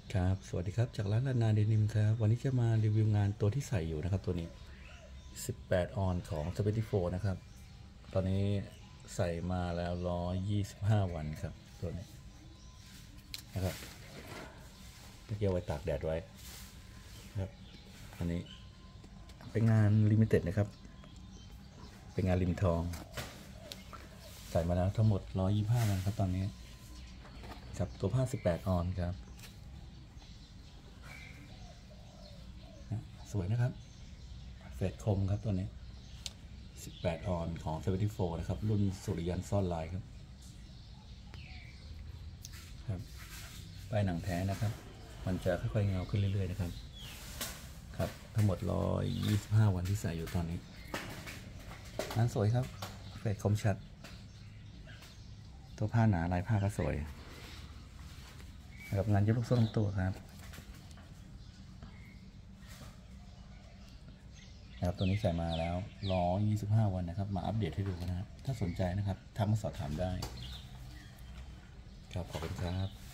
ครับสวัสดีครับจากร้านลานาเดนิมครับวันนี้จะมารีวิวงานตัวที่ใส่อยู่นะครับตัวนี้18ออนของ74นะครับตอนนี้ใส่มาแล้ว125วันครับตัวนี้นะครับเมื่อกี้เอาไว้ตากแดดไว้ครับอันนี้เป็นงานลิมิเต็ดนะครับเป็นงานริมทองใส่มาแล้วทั้งหมด125วันครับตอนนี้ครับตัวผ้า18ออนครับสวยนะครับเฟดคมครับตัวนี้18ออนของ74นะครับรุ่นสุริยันซ่อนลายครับป้ายหนังแท้นะครับมันจะค่อยๆเงาขึ้นเรื่อยๆนะครับครับทั้งหมด125วันที่ใส่อยู่ตอนนี้งานสวยครับเฟดคมชัดตัวผ้าหนาลายผ้าก็สวยกับงานเย็บลูกโซ่ทั้งตัวครับตัวนี้ใส่มาแล้ว125วันนะครับมาอัปเดตให้ดูนะถ้าสนใจนะครับทักมาสอบถามได้ครับขอบคุณครับ